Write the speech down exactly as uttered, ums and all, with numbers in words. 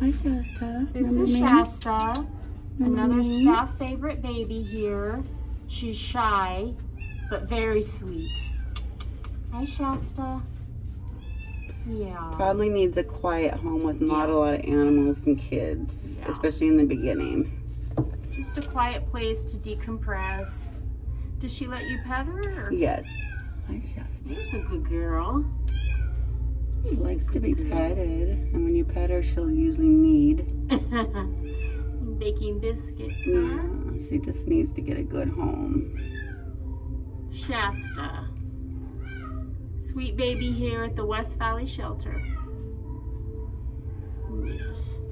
Hi, Shasta. This Remember is me? Shasta, Remember another me? staff favorite baby here. She's shy, but very sweet. Hi, Shasta. Yeah. Probably needs a quiet home with not Yeah. a lot of animals and kids, Yeah. especially in the beginning. Just a quiet place to decompress. Does she let you pet her? Or? Yes. Hi, Shasta. There's a good girl. She There's a likes to good be girl. petted, and when you pet her, she'll usually need. Baking biscuits, huh? Yeah, she just needs to get a good home. Shasta. Sweet baby here at the West Valley Shelter. Yes.